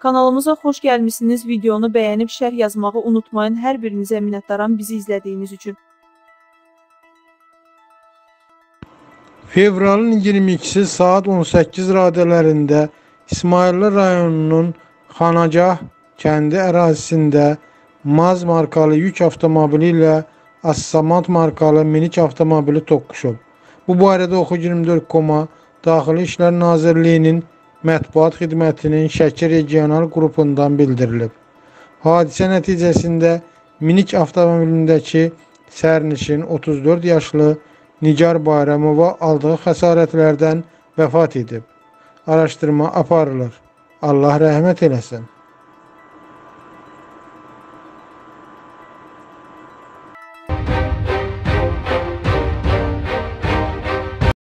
Kanalımıza xoş gəlmişsiniz. Videonu bəyənib şərh yazmağı unutmayın. Hər birinizə minnətdaram bizi izlədiyiniz üçün. Fevralın 22'si saat 18 radələrində İsmayıllı rayonunun Xanagah kəndi ərazisində Maz markalı yük avtomobili ilə Assamant markalı minik avtomobili toqquşub. Bu barədə Oxu24.com Daxili İşlər Nazirliyinin Mətbuat Xidmətinin Şəki regional qrupundan bildirilib. Hadisə nəticəsində minik avtomobilindəki sərnişin 34 yaşlı Nigar Bayramova aldığı xəsarətlərdən vəfat edib. Araşdırma aparılır. Allah rəhmət eləsin.